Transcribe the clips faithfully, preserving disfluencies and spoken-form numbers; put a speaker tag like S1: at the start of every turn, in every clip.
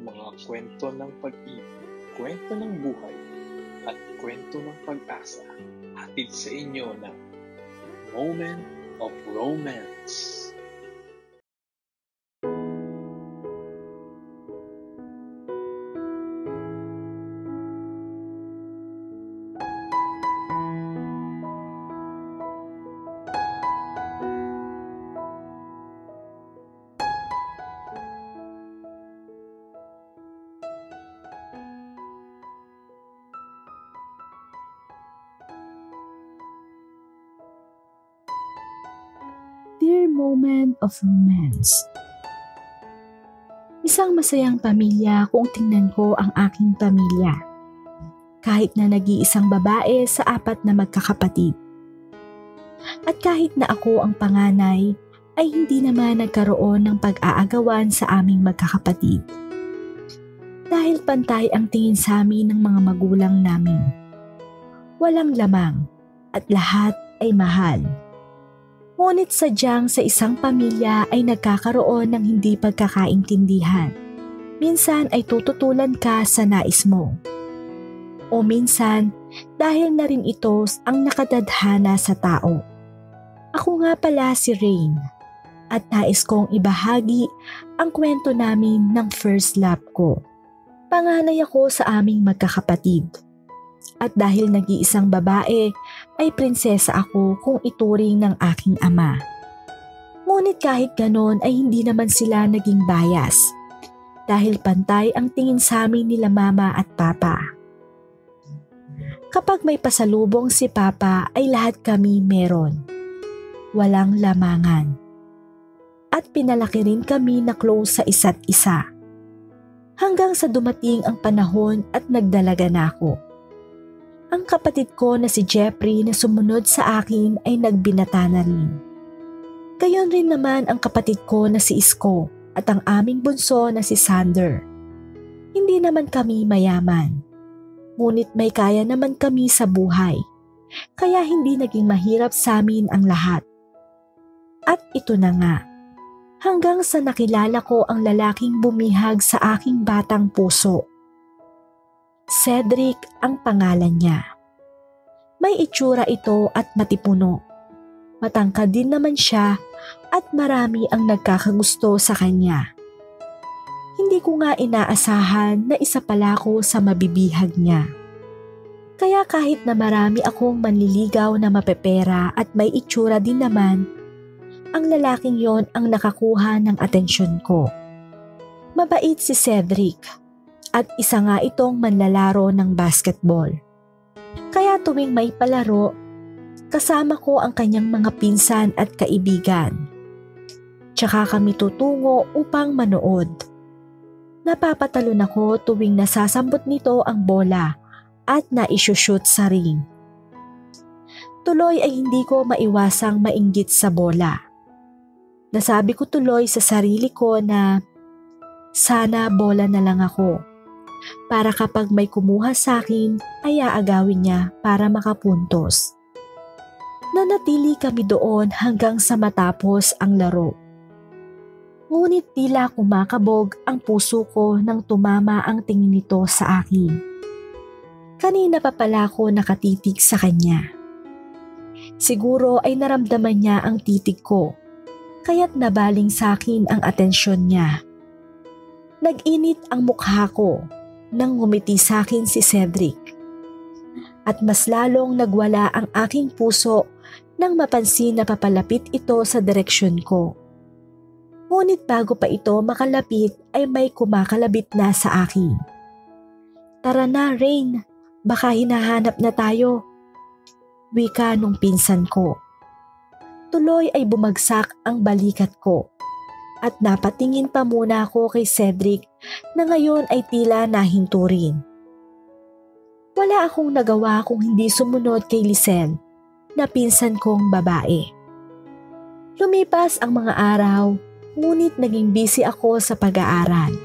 S1: mga kwento ng pag-ibig, kwento ng buhay, at kwento ng pag-asa, hatid sa inyo ng Moment of Romance.
S2: Dear Moment of Romance. Isang masayang pamilya kung tingnan ko ang aking pamilya. Kahit na nag-iisang babae sa apat na magkakapatid. At kahit na ako ang panganay, ay hindi naman nagkaroon ng pag-aagawan sa aming magkakapatid. Dahil pantay ang tingin sa amin ng mga magulang namin. Walang lamang at lahat ay mahal. Ngunit sadyang sa isang pamilya ay nagkakaroon ng hindi pagkakaintindihan. Minsan ay tututulan ka sa nais mo. O minsan, dahil na rin ito ang nakadadhana sa tao. Ako nga pala si Rain at nais kong ibahagi ang kwento namin ng first love ko. Panganay ako sa aming magkakapatid. At dahil nag-iisang babae, ay prinsesa ako kung ituring ng aking ama. Ngunit kahit ganon ay hindi naman sila naging bias. Dahil pantay ang tingin sa amin nila mama at papa. Kapag may pasalubong si papa ay lahat kami meron. Walang lamangan. At pinalaki rin kami na close sa isa't isa. Hanggang sa dumating ang panahon at nagdalaga na ako. Ang kapatid ko na si Jeffrey na sumunod sa akin ay nagbinata na rin. Gayon rin naman ang kapatid ko na si Isko at ang aming bunso na si Sander. Hindi naman kami mayaman. Ngunit may kaya naman kami sa buhay. Kaya hindi naging mahirap sa amin ang lahat. At ito na nga. Hanggang sa nakilala ko ang lalaking bumihag sa aking batang puso. Cedric ang pangalan niya. May itsura ito at matipuno. Matangkad din naman siya at marami ang nagkakagusto sa kanya. Hindi ko nga inaasahan na isa pala ko sa mabibihag niya. Kaya kahit na marami akong manliligaw na mapepera at may itsura din naman, ang lalaking yon ang nakakuha ng atensyon ko. Mabait si Cedric. At isa nga itong manlalaro ng basketball. Kaya tuwing may palaro, kasama ko ang kanyang mga pinsan at kaibigan. Tsaka kami tutungo upang manood. Napapatalon ako tuwing nasasambot nito ang bola at naisushoot sa ring. Tuloy ay hindi ko maiwasang mainggit sa bola. Nasabi ko tuloy sa sarili ko na sana bola na lang ako. Para kapag may kumuha sa akin ay aagawin niya para makapuntos. Nanatili kami doon hanggang sa matapos ang laro. Ngunit tila kumakabog ang puso ko nang tumama ang tingin nito sa akin. Kanina pa pala ako nakatitig sa kanya. Siguro ay naramdaman niya ang titig ko, kaya't nabaling sa akin ang atensyon niya. Nag-init ang mukha ko nang ngumiti sa akin si Cedric. At mas lalong nagwala ang aking puso nang mapansin na papalapit ito sa direksyon ko. Ngunit bago pa ito makalapit ay may kumakalabit na sa akin. Tara na, Rain, baka hinahanap na tayo. Wika nung pinsan ko. Tuloy ay bumagsak ang balikat ko. At napatingin pa muna ako kay Cedric na ngayon ay tila nahinto rin. Wala akong nagawa kung hindi sumunod kay Lisel na pinsan kong babae. Lumipas ang mga araw, ngunit naging busy ako sa pag-aaral.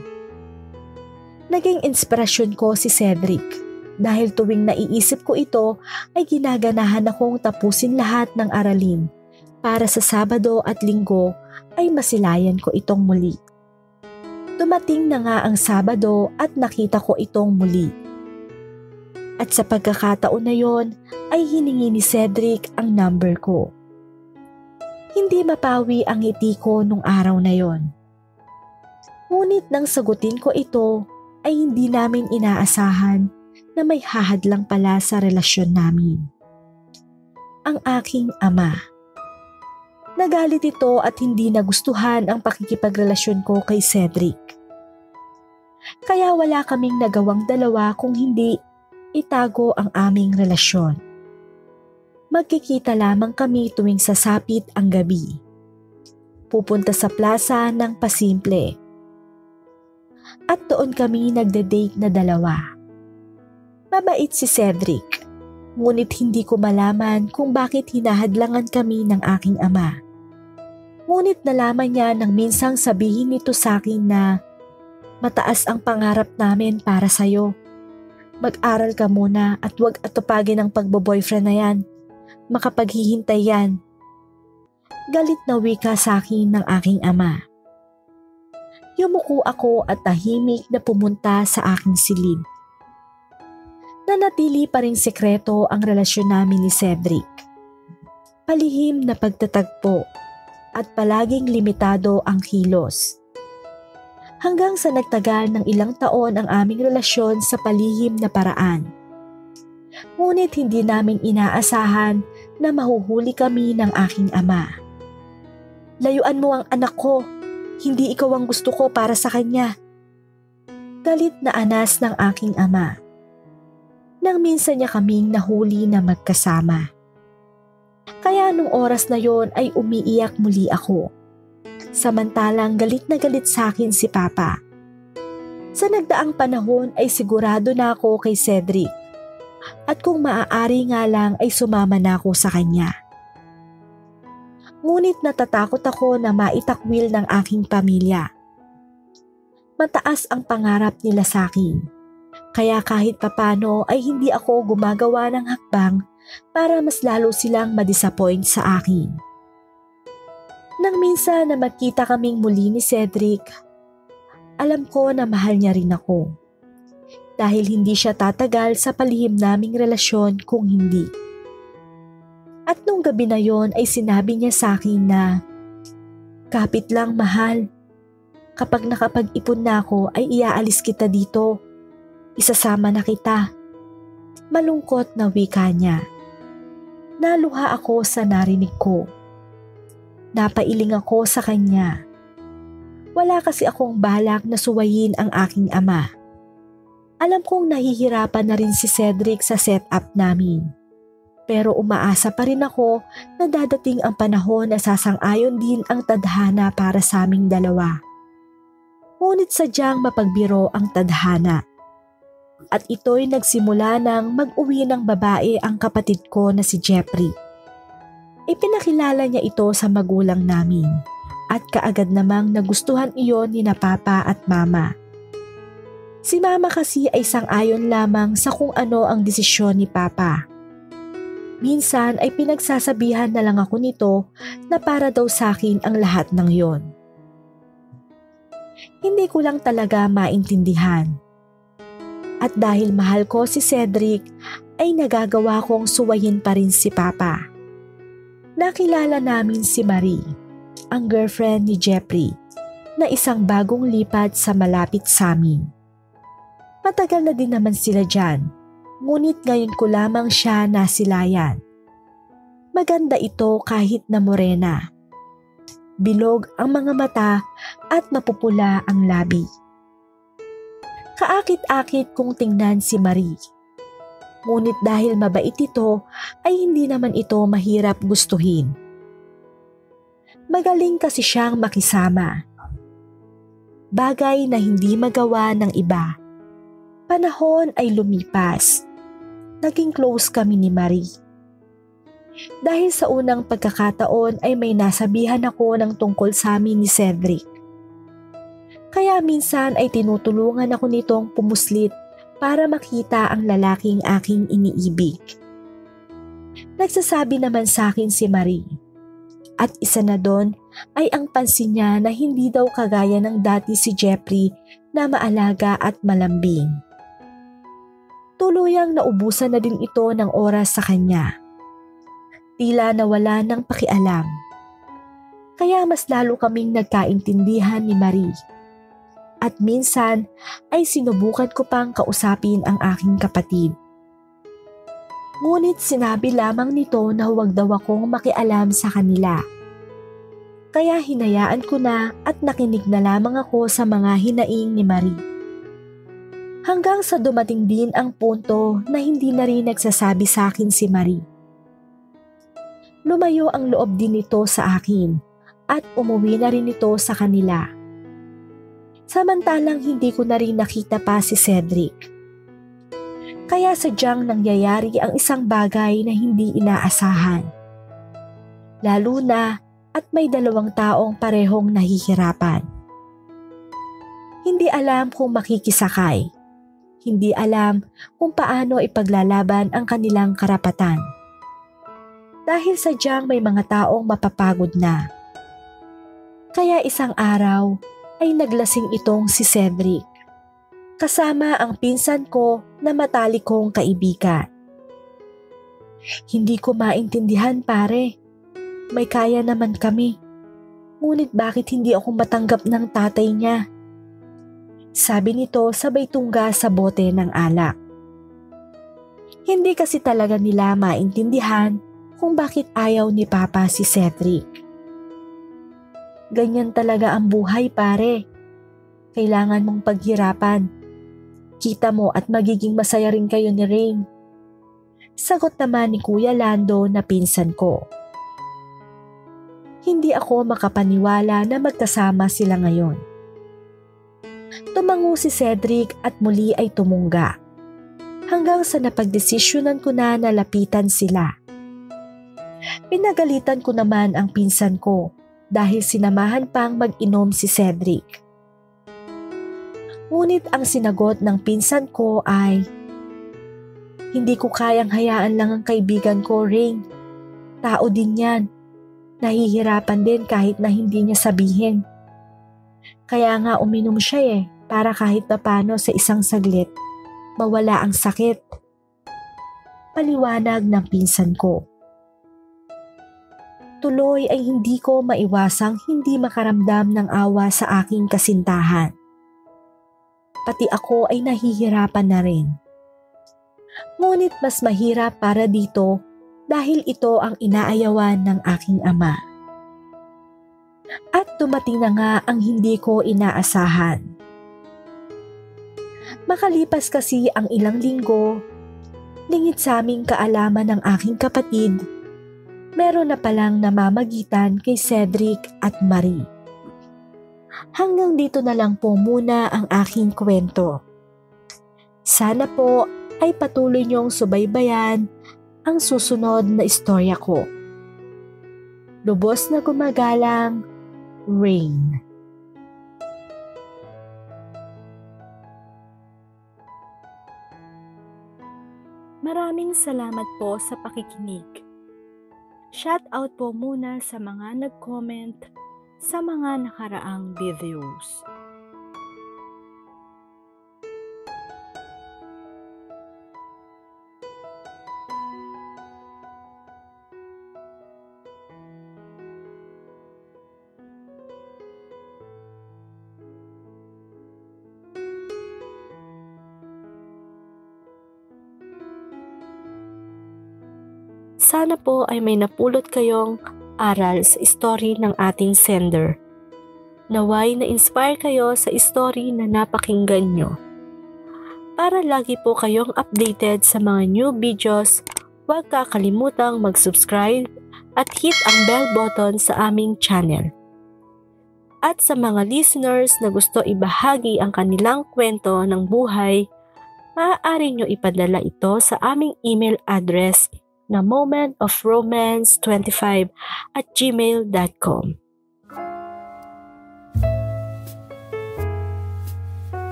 S2: Naging inspirasyon ko si Cedric dahil tuwing naiisip ko ito ay ginaganahan akong tapusin lahat ng aralin para sa Sabado at Linggo ay masilayan ko itong muli. Dumating na nga ang Sabado at nakita ko itong muli. At sa pagkakataon na yon ay hiningi ni Cedric ang number ko. Hindi mapawi ang ngiti ko nung araw na yon. Ngunit nang sagutin ko ito ay hindi namin inaasahan na may hahadlang pala sa relasyon namin. Ang aking ama. Nagalit ito at hindi nagustuhan ang pakikipagrelasyon ko kay Cedric. Kaya wala kaming nagawang dalawa kung hindi itago ang aming relasyon. Magkikita lamang kami tuwing sasapit ang gabi. Pupunta sa plaza ng pasimple. At doon kami nagde-date na dalawa. Mabait si Cedric, ngunit hindi ko malaman kung bakit hinahadlangan kami ng aking ama. Ngunit nalaman niya nang minsang sabihin nito sa akin na mataas ang pangarap namin para sa'yo. Mag-aral ka muna at huwag atupagin ang pagbo-boyfriend na yan. Makapaghihintay yan. Galit na wika sa akin ng aking ama. Yumuko ako at tahimik na pumunta sa aking silid. Nanatili pa ring sekreto ang relasyon namin ni Cedric. Palihim na pagtatagpo at palaging limitado ang kilos. Hanggang sa nagtagal ng ilang taon ang aming relasyon sa palihim na paraan. Ngunit hindi namin inaasahan na mahuhuli kami ng aking ama. Layuan mo ang anak ko, hindi ikaw ang gusto ko para sa kanya. Galit na anas ng aking ama. Nang minsan niya kaming nahuli na magkasama. Kaya nung oras na yon ay umiiyak muli ako. Samantalang galit na galit sa akin si Papa. Sa nagdaang panahon ay sigurado na ako kay Cedric. At kung maaari nga lang ay sumama na ako sa kanya. Ngunit natatakot ako na maitakwil ng aking pamilya. Mataas ang pangarap nila sa akin. Kaya kahit papano ay hindi ako gumagawa ng hakbang para mas lalo silang madisappoint sa akin. Nang minsan na magkita kaming muli ni Cedric, alam ko na mahal niya rin ako. Dahil hindi siya tatagal sa palihim naming relasyon kung hindi. At nung gabi na yon ay sinabi niya sa akin na, "Kapit lang mahal, kapag nakapag-ipon na ako ay iaalis kita dito. Isasama na kita." Malungkot na wika niya. Naluha ako sa narinig ko. Napailing ako sa kanya. Wala kasi akong balak na suwayin ang aking ama. Alam kong nahihirapan na rin si Cedric sa setup namin. Pero umaasa pa rin ako na dadating ang panahon na sasang-ayon din ang tadhana para sa aming dalawa. Ngunit sadyang mapagbiro ang tadhana. At ito'y nagsimula ng mag-uwi ng babae ang kapatid ko na si Jeffrey. Ipinakilala niya ito sa magulang namin at kaagad namang nagustuhan iyon ni na Papa at Mama. Si Mama kasi ay sang-ayon lamang sa kung ano ang desisyon ni Papa. Minsan ay pinagsasabihan na lang ako nito na para daw sa akin ang lahat ng yon. Hindi ko lang talaga maintindihan. At dahil mahal ko si Cedric, ay nagagawa kong suwayin pa rin si Papa. Nakilala namin si Marie, ang girlfriend ni Jeffrey, na isang bagong lipat sa malapit sa amin. Matagal na din naman sila dyan, ngunit ngayon ko lamang siya nasilayan. Maganda ito kahit na morena. Bilog ang mga mata at mapupula ang labi. Kaakit-akit kong tingnan si Marie. Ngunit dahil mabait ito ay hindi naman ito mahirap gustuhin. Magaling kasi siyang makisama. Bagay na hindi magawa ng iba. Panahon ay lumipas. Naging close kami ni Marie. Dahil sa unang pagkakataon ay may nasabihan ako ng tungkol sa amin ni Cedric. Kaya minsan ay tinutulungan ako nitong pumuslit para makita ang lalaking aking iniibig. Nagsasabi naman sa akin si Marie. At isa na doon ay ang pansin niya na hindi daw kagaya ng dati si Jeffrey na maalaga at malambing. Tuluyang naubusan na din ito ng oras sa kanya. Tila nawala ng pakialam. Kaya mas lalo kaming nagkaintindihan ni Marie. At minsan ay sinubukan ko pang kausapin ang aking kapatid. Ngunit sinabi lamang nito na huwag daw akong makialam sa kanila. Kaya hinayaan ko na at nakinig na lamang ako sa mga hinaing ni Marie. Hanggang sa dumating din ang punto na hindi na rin nagsasabi sa akin si Marie. Lumayo ang loob din nito sa akin at umuwi na rin ito sa kanila. Samantalang hindi ko na rin nakita pa si Cedric. Kaya sadyang nangyayari ang isang bagay na hindi inaasahan. Lalo na at may dalawang taong parehong nahihirapan. Hindi alam kung makikisakay. Hindi alam kung paano ipaglalaban ang kanilang karapatan. Dahil sadyang may mga taong mapapagod na. Kaya isang araw ay naglasing itong si Cedric. Kasama ang pinsan ko na matalik kong kaibigan. Hindi ko maintindihan pare. May kaya naman kami. Ngunit bakit hindi ako matanggap ng tatay niya? Sabi nito sabay tungga sa bote ng alak. Hindi kasi talaga nila maintindihan kung bakit ayaw ni Papa si Cedric. Ganyan talaga ang buhay pare. Kailangan mong paghirapan. Kita mo at magiging masaya rin kayo ni Rain. Sagot naman ni Kuya Lando na pinsan ko. Hindi ako makapaniwala na magkasama sila ngayon. Tumango si Cedric at muli ay tumungga. Hanggang sa napagdesisyonan ko na nalapitan sila. Pinagalitan ko naman ang pinsan ko dahil sinamahan pang mag-inom si Cedric. Ngunit ang sinagot ng pinsan ko ay, hindi ko kayang hayaan lang ang kaibigan ko, Rain. Tao din yan. Nahihirapan din kahit na hindi niya sabihin. Kaya nga uminom siya eh, para kahit papano sa isang saglit, mawala ang sakit. Paliwanag ng pinsan ko. Tuloy ay hindi ko maiwasang hindi makaramdam ng awa sa aking kasintahan. Pati ako ay nahihirapan na rin. Ngunit mas mahirap para dito dahil ito ang inaayawan ng aking ama. At dumating na nga ang hindi ko inaasahan. Makalipas kasi ang ilang linggo, lingid sa aming kaalaman ng aking kapatid, meron na palang namamagitan kay Cedric at Marie. Hanggang dito na lang po muna ang aking kwento. Sana po ay patuloy niyong subaybayan ang susunod na istorya ko. Lubos na gumagalang, Rain. Maraming salamat po sa pakikinig. Shout out po muna sa mga nag-comment sa mga nakaraang videos. Sana po ay may napulot kayong aral sa story ng ating sender. Naway na-inspire kayo sa story na napakinggan nyo. Para lagi po kayong updated sa mga new videos, huwag kakalimutang mag-subscribe at hit ang bell button sa aming channel. At sa mga listeners na gusto ibahagi ang kanilang kwento ng buhay, maaari nyo ipadala ito sa aming email address na moment of romance twenty-five at gmail dot com.